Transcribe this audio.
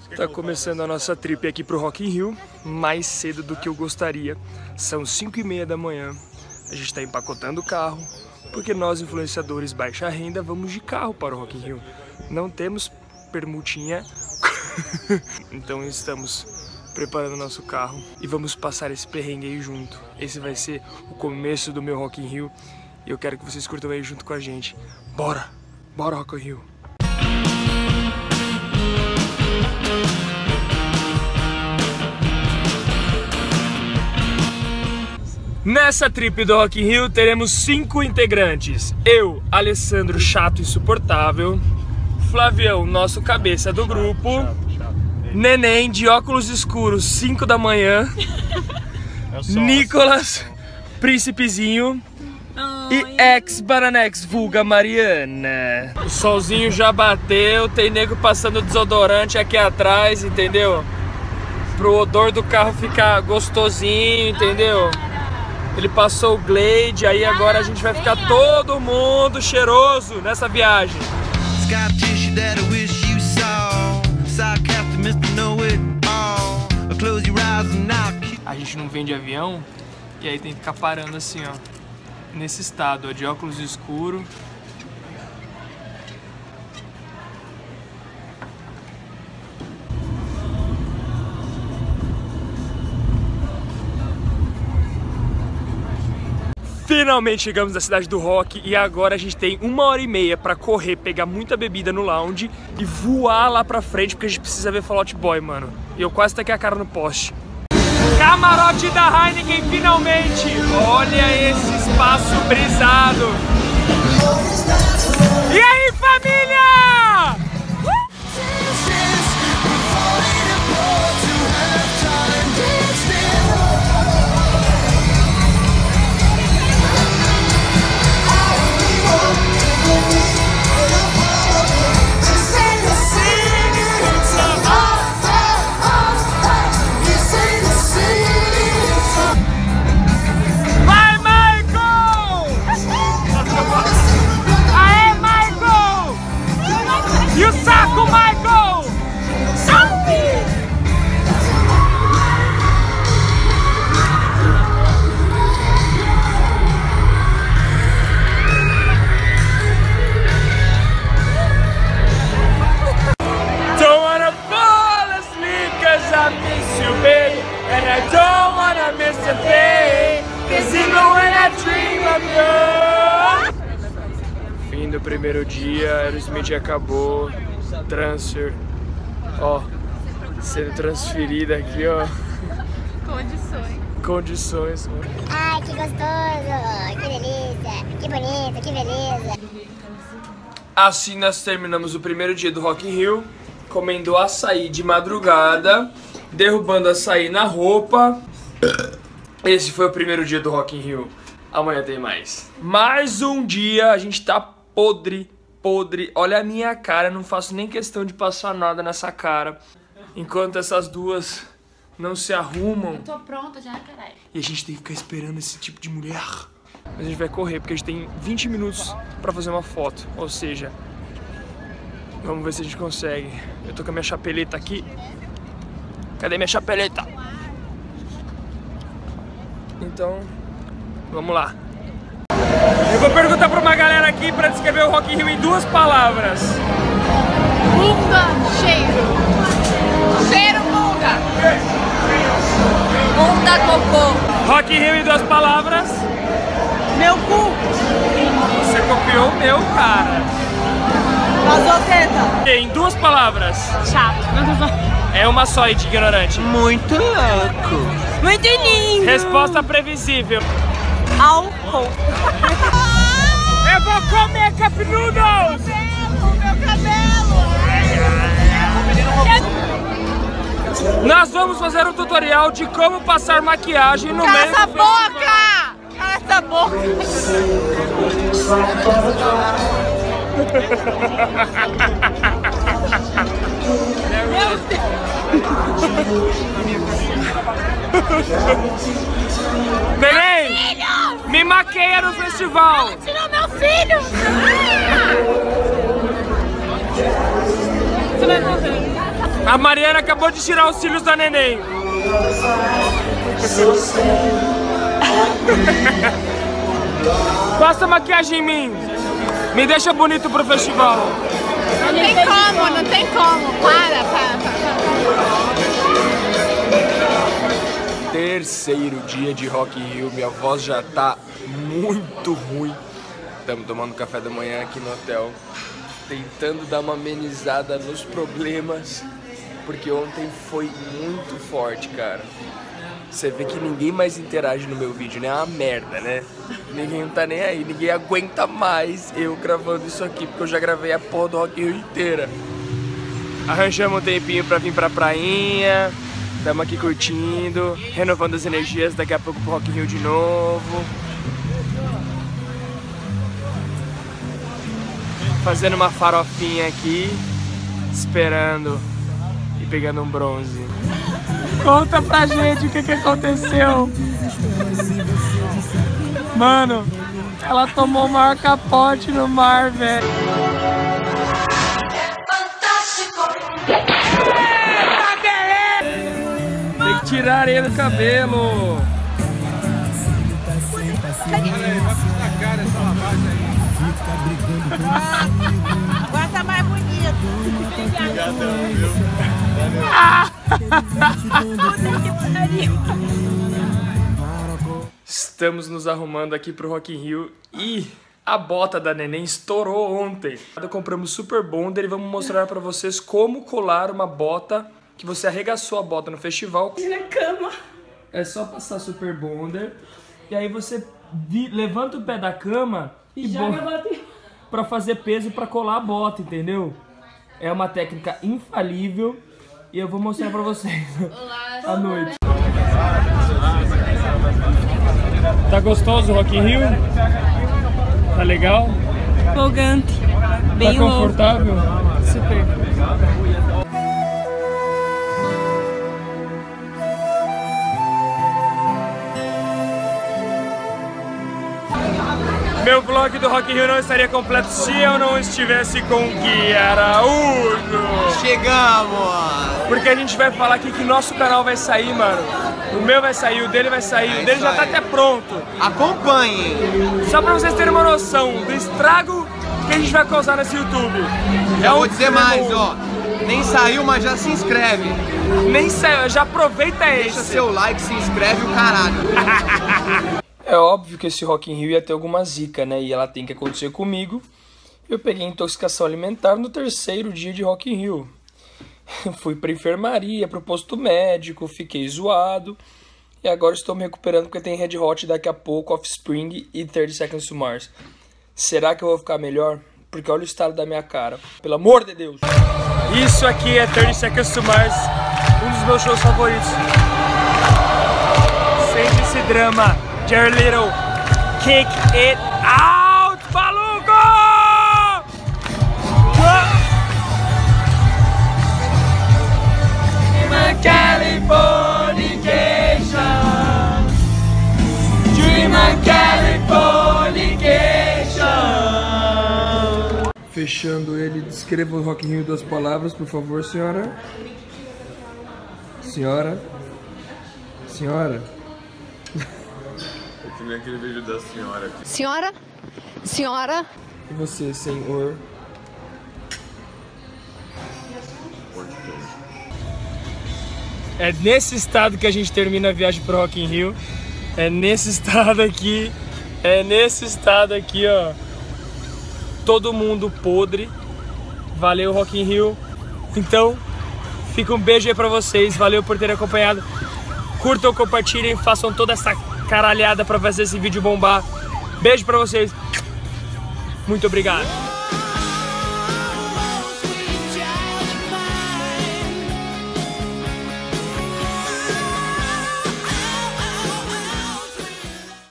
Tá começando a nossa trip aqui pro Rock in Rio, mais cedo do que eu gostaria. São 5h30 da manhã, a gente tá empacotando o carro, porque nós influenciadores baixa renda vamos de carro para o Rock in Rio. Não temos permutinha, então estamos preparando nosso carro e vamos passar esse perrengue aí junto. Esse vai ser o começo do meu Rock in Rio e eu quero que vocês curtam aí junto com a gente. Bora! Bora Rock in Rio! Nessa trip do Rock in Rio teremos 5 integrantes. Eu, Alessandro chato insuportável, Flavião, nosso cabeça do grupo, Neném de óculos escuros, 5 da manhã, Nicolas, príncipezinho e ex-Bananex, vulga Mariana. O solzinho já bateu, tem nego passando desodorante aqui atrás, entendeu? Pro odor do carro ficar gostosinho, entendeu? Ele passou o Glade, aí agora a gente vai ficar todo mundo cheiroso nessa viagem. A gente não vem de avião e aí tem que ficar parando assim, ó, nesse estado, ó, de óculos escuros. Finalmente chegamos na cidade do rock e agora a gente tem 1h30 pra correr, pegar muita bebida no lounge e voar lá pra frente porque a gente precisa ver Fall Out Boy, mano. E eu quase taquei a cara no poste. Camarote da Heineken, finalmente! Olha esse espaço brisado! E aí, família? Fim do primeiro dia, Aerosmith acabou, transfer, ó, sendo transferida aqui, ó. Condições, mano. Ai, que gostoso, que delícia, que bonito, que beleza. Assim nós terminamos o primeiro dia do Rock in Rio, comendo açaí de madrugada, derrubando açaí na roupa. Esse foi o primeiro dia do Rock in Rio. Amanhã tem mais. Mais um dia, a gente tá podre. Olha a minha cara, não faço nem questão de passar nada nessa cara. Enquanto essas duas não se arrumam. Eu tô pronta já, caralho. E a gente tem que ficar esperando esse tipo de mulher. Mas a gente vai correr, porque a gente tem 20 minutos pra fazer uma foto. Ou seja, vamos ver se a gente consegue. Eu tô com a minha chapeleta aqui. Cadê minha chapeleta? Então, vamos lá. Eu vou perguntar pra uma galera aqui pra descrever o Rock in Rio em 2 palavras. Bunda, cheiro. Cheiro, bunda. Bunda, cocô. Rock in Rio em 2 palavras. Meu cu. Você copiou o meu, cara. Vazou teta. Em 2 palavras. Chato. É uma só de ignorante. Muito louco. Muito lindo. Resposta previsível. Álcool. Eu vou comer Cup Noodles! Meu cabelo. Nós vamos fazer um tutorial de como passar maquiagem no Cala meio essa do boca! Cala essa boca! Meu Deus! Neném! Me maqueia no festival! Ela tirou meu filho! Você vai morrer. A Mariana acabou de tirar os cílios da neném. Passa maquiagem em mim. Me deixa bonito pro festival. Não tem como, não tem como. Para. Terceiro dia de Rock in Rio, minha voz já tá muito ruim. Estamos tomando café da manhã aqui no hotel, tentando dar uma amenizada nos problemas, porque ontem foi muito forte, cara. Você vê que ninguém mais interage no meu vídeo, né? É uma merda, né? Ninguém não tá nem aí, ninguém aguenta mais eu gravando isso aqui, porque eu já gravei a porra do Rock in Rio inteira. Arranjamos um tempinho pra vir pra prainha. Estamos aqui curtindo, renovando as energias, daqui a pouco pro Rock in Rio de novo. Fazendo uma farofinha aqui, esperando e pegando um bronze. Conta pra gente o que aconteceu. Mano, ela tomou o maior capote no mar, velho. Tem que tirar a areia do cabelo. Agora tá mais bonito. Obrigadão, viu? Estamos nos arrumando aqui pro Rock in Rio e a bota da neném estourou ontem. Compramos Super Bonder e vamos mostrar pra vocês como colar uma bota que você arregaçou a bota no festival. Na cama. É só passar Super Bonder e aí você levanta o pé da cama e joga a bota pra fazer peso pra colar a bota, entendeu? É uma técnica infalível e eu vou mostrar pra vocês à noite. Tá gostoso o Rock in Rio? Tá legal? Empolgante. Bem tá confortável? Super. Meu vlog do Rock in Rio não estaria completo se eu não estivesse com o Gui Araújo. Chegamos! Porque a gente vai falar aqui que nosso canal vai sair, mano. O meu vai sair, o dele vai sair, o dele já tá até pronto. Acompanhem! Só pra vocês terem uma noção do estrago que a gente vai causar nesse YouTube. Já vou dizer mais, ó. Nem saiu, mas já se inscreve. Nem saiu, já aproveita esse. Deixa seu like, se inscreve o caralho. É óbvio que esse Rock in Rio ia ter alguma zica, né? E ela tem que acontecer comigo. Eu peguei intoxicação alimentar no terceiro dia de Rock in Rio. Fui pra enfermaria, pro posto médico, fiquei zoado. E agora estou me recuperando porque tem Red Hot daqui a pouco, Offspring e 30 Seconds to Mars. Será que eu vou ficar melhor? Porque olha o estado da minha cara. Pelo amor de Deus! Isso aqui é 30 Seconds to Mars, um dos meus shows favoritos. Sempre esse drama. Jared Little, kick it out, maluco! Californication, Dream of Californication. Fechando ele, descreva o Rock in Rio em 2 palavras, por favor, senhora. Senhora. Senhora. Eu também aquele vídeo da senhora aqui. Senhora? Senhora? E você, senhor? É nesse estado que a gente termina a viagem pro Rock in Rio. É nesse estado aqui. É nesse estado aqui, ó. Todo mundo podre. Valeu, Rock in Rio. Então, fica um beijo aí pra vocês. Valeu por terem acompanhado. Curtam, compartilhem, façam toda essa caralhada pra fazer esse vídeo bombar. Beijo pra vocês. Muito obrigado.